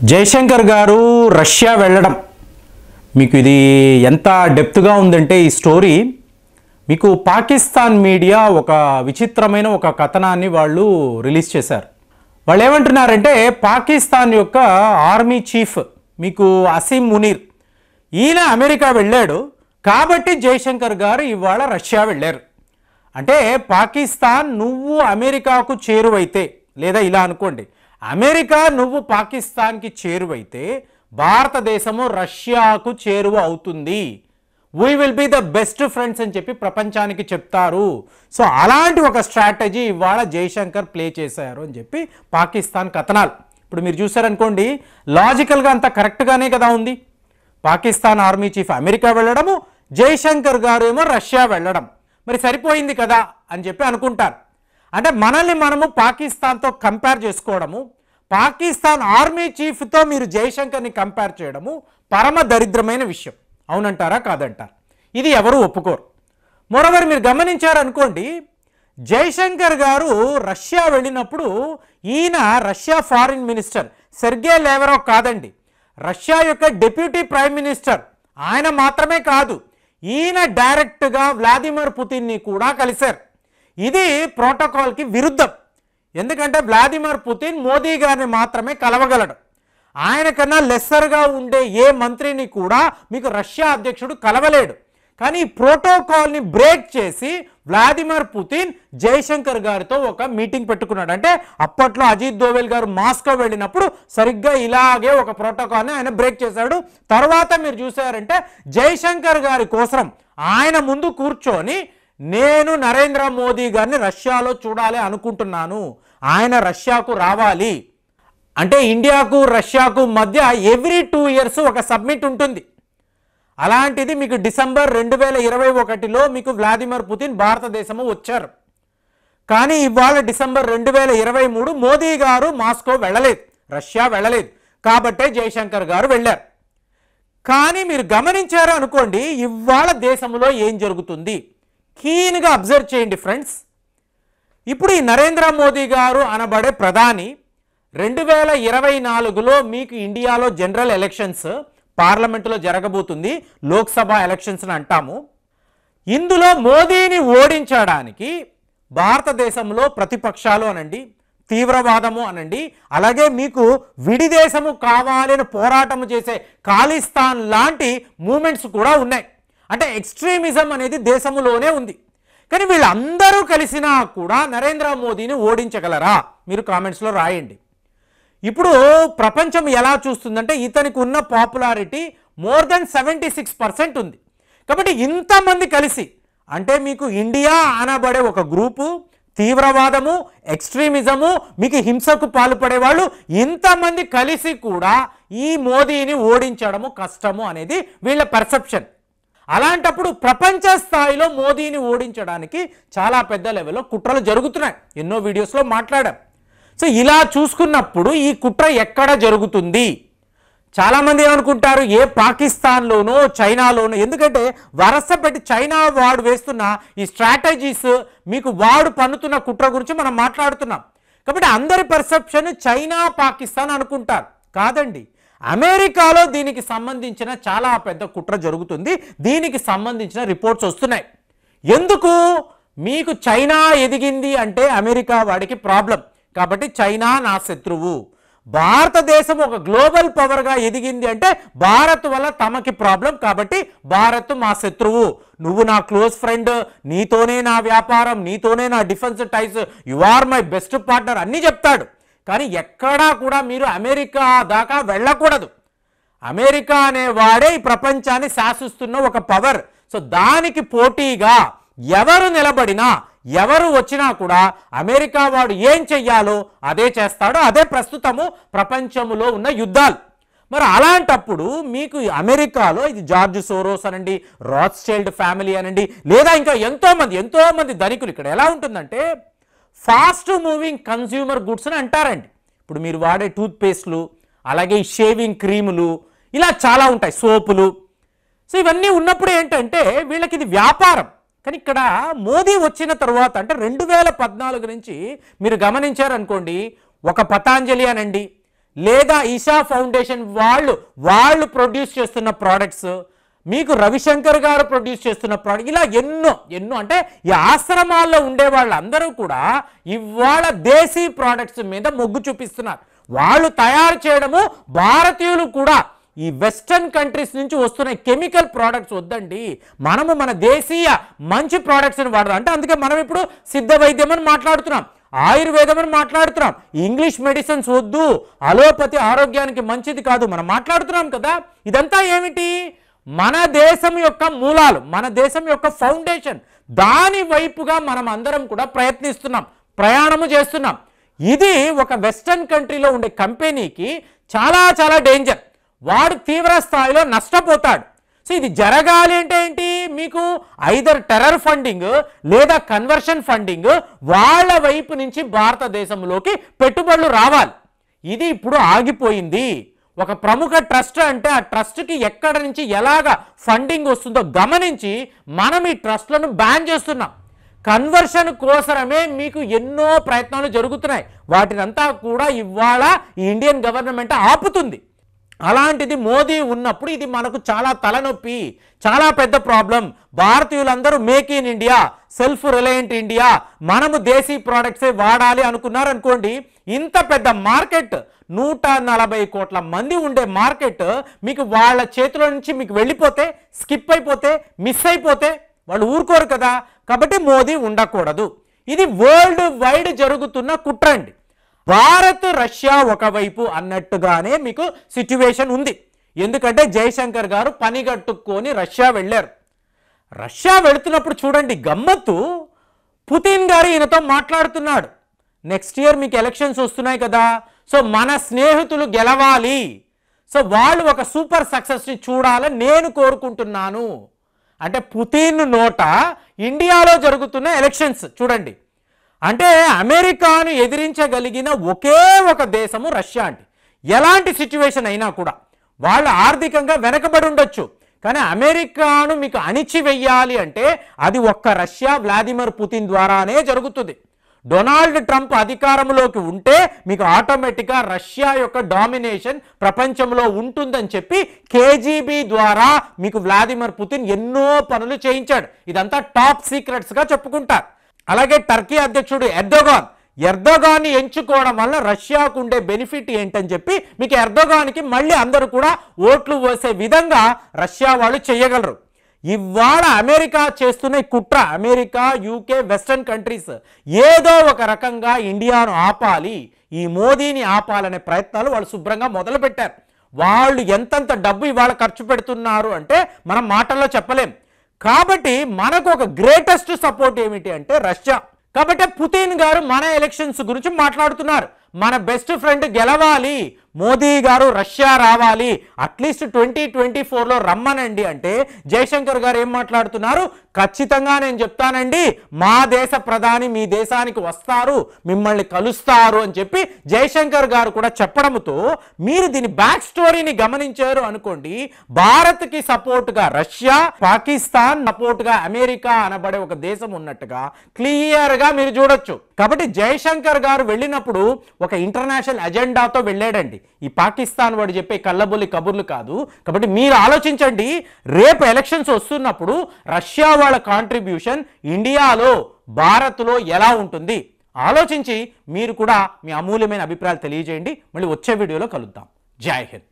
జయశంకర్ గారు రష్యా వెళ్ళడం మీకు ఇది ఎంత డెప్త్గా ఉందంటే ఈ స్టోరీ మీకు పాకిస్తాన్ మీడియా ఒక విచిత్రమైన ఒక కథనాన్ని వాళ్ళు రిలీజ్ చేశారు. వాళ్ళు ఏమంటున్నారంటే పాకిస్తాన్ యొక్క ఆర్మీ చీఫ్ మీకు అసీం మునీర్ ఈయన అమెరికా వెళ్ళాడు కాబట్టి జయశంకర్ గారు ఇవాళ రష్యా వెళ్ళారు. అంటే పాకిస్తాన్ నువ్వు అమెరికాకు చేరువైతే లేదా ఇలా అనుకోండి అమెరికా నువ్వు పాకిస్తాన్కి చేరువైతే భారతదేశము రష్యాకు చేరువ అవుతుంది. We will be the best friends అని చెప్పి ప్రపంచానికి చెప్తారు. సో అలాంటి ఒక స్ట్రాటజీ ఇవాళ జయశంకర్ ప్లే చేశారు అని చెప్పి పాకిస్తాన్ కథనాలు. ఇప్పుడు మీరు చూసారనుకోండి లాజికల్గా అంతా కరెక్ట్గానే కదా ఉంది. పాకిస్తాన్ ఆర్మీ చీఫ్ అమెరికా వెళ్ళడము, జయశంకర్ గారు ఏమో రష్యా వెళ్ళడం, మరి సరిపోయింది కదా అని చెప్పి అనుకుంటారు. అంటే మనల్ని మనము పాకిస్తాన్తో కంపేర్ చేసుకోవడము, పాకిస్తాన్ ఆర్మీ చీఫ్తో మీరు జయశంకర్ని కంపేర్ చేయడము పరమ దరిద్రమైన విషయం. అవునంటారా కాదంటారు? ఇది ఎవరు ఒప్పుకోరు. మరోవర్ మీరు గమనించారనుకోండి జయశంకర్ గారు రష్యా వెళ్ళినప్పుడు ఈయన Russia foreign minister Sergey Lavrov కాదండి, రష్యా యొక్క డిప్యూటీ ప్రైమ్ మినిస్టర్ ఆయన మాత్రమే కాదు, ఈయన డైరెక్ట్గా వ్లాదిమిర్ పుతిన్ని కూడా కలిశారు. ఇది ప్రోటోకాల్కి విరుద్ధం. ఎందుకంటే వ్లాదిమిర్ పుతిన్ మోదీ గారిని మాత్రమే కలవగలడు. ఆయన కన్నా లెస్సర్గా ఉండే ఏ మంత్రిని కూడా మీకు రష్యా అధ్యక్షుడు కలవలేడు. కానీ ఈ ప్రోటోకాల్ని బ్రేక్ చేసి వ్లాదిమిర్ పుతిన్ జయశంకర్ గారితో ఒక మీటింగ్ పెట్టుకున్నాడు. అంటే అప్పట్లో అజిత్ దోవెల్ గారు మాస్కో వెళ్ళినప్పుడు సరిగ్గా ఇలాగే ఒక ప్రోటోకాల్ని ఆయన బ్రేక్ చేశాడు. తర్వాత మీరు చూసారంటే జయశంకర్ గారి కోసం ఆయన ముందు కూర్చొని నేను నరేంద్ర మోదీ గారిని రష్యాలో చూడాలి అనుకుంటున్నాను, ఆయన రష్యాకు రావాలి అంటే ఇండియాకు రష్యాకు మధ్య ఎవ్రీ 2 years ఒక సబ్మిట్ ఉంటుంది. అలాంటిది మీకు డిసెంబర్ 2021లో మీకు వ్లాదిమిర్ పుతిన్ భారతదేశము వచ్చారు. కానీ ఇవాళ డిసెంబర్ 2023 మోదీ గారు మాస్కో వెళ్ళలేదు, రష్యా వెళ్ళలేదు, కాబట్టే జయశంకర్ గారు వెళ్ళారు. కానీ మీరు గమనించారు అనుకోండి ఇవాళ దేశంలో ఏం జరుగుతుంది కీన్గా అబ్జర్వ్ చేయండి ఫ్రెండ్స్. ఇప్పుడు ఈ నరేంద్ర మోదీ గారు అనబడే ప్రధాని 2024లో మీకు ఇండియాలో జనరల్ ఎలక్షన్స్ పార్లమెంటులో జరగబోతుంది, లోక్సభ ఎలక్షన్స్ అని అంటాము. ఇందులో మోదీని ఓడించడానికి భారతదేశంలో ప్రతిపక్షాలు అనండి, తీవ్రవాదము అనండి, అలాగే మీకు విడిదేశము కావాలని పోరాటం చేసే ఖాళిస్తాన్ లాంటి మూమెంట్స్ కూడా ఉన్నాయి. అంటే ఎక్స్ట్రీమిజం అనేది దేశంలోనే ఉంది. కానీ వీళ్ళందరూ కలిసినా కూడా నరేంద్ర మోదీని ఓడించగలరా? మీరు కామెంట్స్లో రాయండి. ఇప్పుడు ప్రపంచం ఎలా చూస్తుందంటే ఇతనికి ఉన్న పాపులారిటీ మోర్ దెన్ 76% ఉంది. కాబట్టి ఇంతమంది కలిసి అంటే మీకు ఇండియా అనబడే ఒక గ్రూపు, తీవ్రవాదము, ఎక్స్ట్రీమిజము, మీకు హింసకు పాల్పడే వాళ్ళు ఇంతమంది కలిసి కూడా ఈ మోదీని ఓడించడము కష్టము అనేది వీళ్ళ పర్సెప్షన్. అలాంటప్పుడు ప్రపంచ స్థాయిలో మోదీని ఓడించడానికి చాలా పెద్ద లెవెల్లో కుట్రలు జరుగుతున్నాయి, ఎన్నో వీడియోస్లో మాట్లాడాం. సో ఇలా చూసుకున్నప్పుడు ఈ కుట్ర ఎక్కడ జరుగుతుంది? చాలామంది ఏమనుకుంటారు ఏ పాకిస్తాన్లోనో చైనాలోనో, ఎందుకంటే వరస పెట్టి చైనా వాడు వేస్తున్న ఈ స్ట్రాటజీస్ మీకు వాడు పన్నుతున్న కుట్ర గురించి మనం మాట్లాడుతున్నాం. కాబట్టి అందరి పర్సెప్షన్ చైనా పాకిస్తాన్ అనుకుంటారు. కాదండి, అమెరికాలో దీనికి సంబంధించిన చాలా పెద్ద కుట్ర జరుగుతుంది. దీనికి సంబంధించిన రిపోర్ట్స్ వస్తున్నాయి. ఎందుకు? మీకు చైనా ఎదిగింది అంటే అమెరికా వాడికి ప్రాబ్లం, కాబట్టి చైనా నా శత్రువు. భారతదేశం ఒక గ్లోబల్ పవర్గా ఎదిగింది అంటే భారత్ వల్ల తమకి ప్రాబ్లం, కాబట్టి భారత్ మా శత్రువు, నువ్వు నా క్లోజ్ ఫ్రెండ్, నీతోనే నా వ్యాపారం, నీతోనే నా defence ties, you are my best partner అన్నీ చెప్తాడు. కానీ ఎక్కడా కూడా మీరు అమెరికా దాకా వెళ్ళకూడదు. అమెరికా అనేవాడే ఈ ప్రపంచాన్ని శాసిస్తున్న ఒక పవర్. సో దానికి పోటీగా ఎవరు నిలబడినా ఎవరు వచ్చినా కూడా అమెరికా వాడు ఏం చెయ్యాలో అదే చేస్తాడు. అదే ప్రస్తుతము ప్రపంచంలో ఉన్న యుద్ధాలు. మరి అలాంటప్పుడు మీకు అమెరికాలో ఇది జార్జ్ సోరోస్ అనండి, రాత్స్చైల్డ్ ఫ్యామిలీ అనండి, లేదా ఇంకా ఎంతోమంది ధనికులు. ఇక్కడ ఎలా ఉంటుందంటే ఫాస్ట్ మూవింగ్ కన్స్యూమర్ గుడ్స్ అని అంటారండి. ఇప్పుడు మీరు వాడే టూత్పేస్ట్లు, అలాగే షేవింగ్ క్రీములు, ఇలా చాలా ఉంటాయి, సోపులు. సో ఇవన్నీ ఉన్నప్పుడు ఏంటంటే వీళ్ళకి ఇది వ్యాపారం. కానీ ఇక్కడ మోదీ వచ్చిన తర్వాత అంటే 2014 నుంచి మీరు గమనించారనుకోండి ఒక పతాంజలి అనండి, లేదా ఈషా ఫౌండేషన్ వాళ్ళు ప్రొడ్యూస్ చేస్తున్న ప్రోడక్ట్స్, మీకు రవిశంకర్ గారు ప్రొడ్యూస్ చేస్తున్న ప్రోడక్ట్, ఇలా ఎన్నో అంటే ఈ ఆశ్రమాల్లో ఉండే వాళ్ళందరూ కూడా ఇవాళ దేశీ ప్రోడక్ట్స్ మీద మొగ్గు చూపిస్తున్నారు. వాళ్ళు తయారు చేయడము, భారతీయులు కూడా ఈ వెస్టర్న్ కంట్రీస్ నుంచి వస్తున్న కెమికల్ ప్రోడక్ట్స్ వద్దండి, మనము మన దేశీయ మంచి ప్రోడక్ట్స్ని వాడదాం. అంటే అందుకే మనం ఇప్పుడు సిద్ధ వైద్యం అని మాట్లాడుతున్నాం, ఆయుర్వేదం అని మాట్లాడుతున్నాం. ఇంగ్లీష్ మెడిసిన్స్ వద్దు, అలోపతి ఆరోగ్యానికి మంచిది కాదు మనం మాట్లాడుతున్నాం కదా. ఇదంతా ఏమిటి? మన దేశం యొక్క మూలాలు, మన దేశం యొక్క ఫౌండేషన్, దాని వైపుగా మనం అందరం కూడా ప్రయత్నిస్తున్నాం, ప్రయాణము చేస్తున్నాం. ఇది ఒక వెస్టర్న్ కంట్రీలో ఉండే కంపెనీకి చాలా డేంజర్. వాడు తీవ్ర స్థాయిలో నష్టపోతాడు. సో ఇది జరగాలి అంటే ఏంటి? మీకు ఐదర్ టెర్రర్ ఫండింగ్ లేదా కన్వర్షన్ ఫండింగ్ వాళ్ళ వైపు నుంచి భారతదేశంలోకి పెట్టుబడులు రావాలి. ఇది ఇప్పుడు ఆగిపోయింది. ఒక ప్రముఖ ట్రస్ట్ అంటే ఆ ట్రస్ట్కి ఎక్కడ నుంచి ఎలాగ ఫండింగ్ వస్తుందో గమనించి మనం ఈ ట్రస్ట్లను బ్యాన్ చేస్తున్నాం. కన్వర్షన్ కోసమే మీకు ఎన్నో ప్రయత్నాలు జరుగుతున్నాయి. వాటినంతా కూడా ఇవాళ ఈ ఇండియన్ గవర్నమెంట్ ఆపుతుంది. అలాంటిది మోదీ ఉన్నప్పుడు ఇది మనకు చాలా తలనొప్పి, చాలా పెద్ద ప్రాబ్లం. భారతీయులందరూ make in India, self reliant India, మనము దేశీ ప్రోడక్ట్సే వాడాలి అనుకున్నారనుకోండి, ఇంత పెద్ద మార్కెట్, 140 కోట్ల మంది ఉండే మార్కెట్ మీకు వాళ్ళ చేతిలో నుంచి మీకు వెళ్ళిపోతే, స్కిప్ అయిపోతే, మిస్ అయిపోతే వాళ్ళు ఊరుకోరు కదా. కాబట్టి మోదీ ఉండకూడదు. ఇది వరల్డ్ వైడ్ జరుగుతున్న కుట్ర అండి. భారత్ రష్యా ఒకవైపు అన్నట్టుగానే మీకు సిచ్యువేషన్ ఉంది. ఎందుకంటే జయశంకర్ గారు పనిగట్టుకొని రష్యా వెళ్ళారు. రష్యా వెళుతున్నప్పుడు చూడండి గమ్మత్తు, పుతిన్ గారు ఈయనతో మాట్లాడుతున్నాడు. నెక్స్ట్ ఇయర్ మీకు ఎలక్షన్స్ వస్తున్నాయి కదా, సో మన స్నేహితులు గెలవాలి, సో వాళ్ళు ఒక సూపర్ సక్సెస్ని చూడాలని నేను కోరుకుంటున్నాను అంటే పుతిన్ నోట ఇండియాలో జరుగుతున్న ఎలక్షన్స్ చూడండి. అంటే అమెరికాను ఎదిరించగలిగిన ఒకే ఒక దేశము రష్యా. అంటే ఎలాంటి సిచ్యువేషన్ అయినా కూడా వాళ్ళు ఆర్థికంగా వెనకబడి ఉండొచ్చు, కానీ అమెరికాను మీకు అణిచివేయాలి అంటే అది ఒక్క రష్యా, వ్లాదిమిర్ పుతిన్ ద్వారానే జరుగుతుంది. డొనాల్డ్ ట్రంప్ అధికారంలోకి ఉంటే మీకు ఆటోమేటిక్గా రష్యా యొక్క డామినేషన్ ప్రపంచంలో ఉంటుందని చెప్పి కేజీబీ ద్వారా మీకు వ్లాదిమిర్ పుతిన్ ఎన్నో పనులు చేయించాడు. ఇదంతా టాప్ సీక్రెట్స్గా చెప్పుకుంటారు. అలాగే టర్కీ అధ్యక్షుడు ఎర్దోగాన్ని ఎంచుకోవడం వల్ల రష్యాకు ఉండే బెనిఫిట్ ఏంటని చెప్పి మీకు ఎర్దోగాన్కి మళ్ళీ అందరూ కూడా ఓట్లు వేసే విధంగా రష్యా వాళ్ళు చేయగలరు. ఇవాళ అమెరికా చేస్తున్న కుట్ర, అమెరికా, యూకే, వెస్టర్న్ కంట్రీస్ ఏదో ఒక రకంగా ఇండియాను ఆపాలి, ఈ మోదీని ఆపాలనే ప్రయత్నాలు వాళ్ళు శుభ్రంగా మొదలుపెట్టారు. వాళ్ళు ఎంతంత డబ్బు ఇవాళ ఖర్చు పెడుతున్నారు అంటే మనం మాటల్లో చెప్పలేం. కాబట్టి మనకు ఒక గ్రేటెస్ట్ సపోర్ట్ ఏమిటి అంటే రష్యా. కాబట్టి పుతిన్ గారు మన ఎలక్షన్స్ గురించి మాట్లాడుతున్నారు. మన బెస్ట్ ఫ్రెండ్ గెలవాలి, మోదీ గారు రష్యా రావాలి, అట్లీస్ట్ 2024లో రమ్మనండి అంటే జయశంకర్ గారు ఏం మాట్లాడుతున్నారు? ఖచ్చితంగా నేను చెప్తానండి, మా దేశ ప్రధాని మీ దేశానికి వస్తారు, మిమ్మల్ని కలుస్తారు అని చెప్పి జయశంకర్ గారు కూడా చెప్పడంతో మీరు దీని బ్యాక్ స్టోరీని గమనించారు అనుకోండి. భారత్కి సపోర్ట్గా రష్యా, పాకిస్తాన్ సపోర్ట్గా అమెరికా అనబడే ఒక దేశం ఉన్నట్టుగా క్లియర్గా మీరు చూడొచ్చు. కాబట్టి జయశంకర్ గారు వెళ్ళినప్పుడు ఒక ఇంటర్నేషనల్ అజెండాతో వెళ్ళాడండి, ఈ పాకిస్తాన్ వాడు చెప్పే కళ్ళబొల్లి కబుర్లు కాదు. కాబట్టి మీరు ఆలోచించండి, రేపు ఎలక్షన్స్ వస్తున్నప్పుడు రష్యా వాళ్ళ కాంట్రిబ్యూషన్ ఇండియాలో, భారత్లో ఎలా ఉంటుంది ఆలోచించి మీరు కూడా మీ అమూల్యమైన అభిప్రాయాలు తెలియజేయండి. మళ్ళీ వచ్చే వీడియోలో కలుద్దాం. జై హింద్.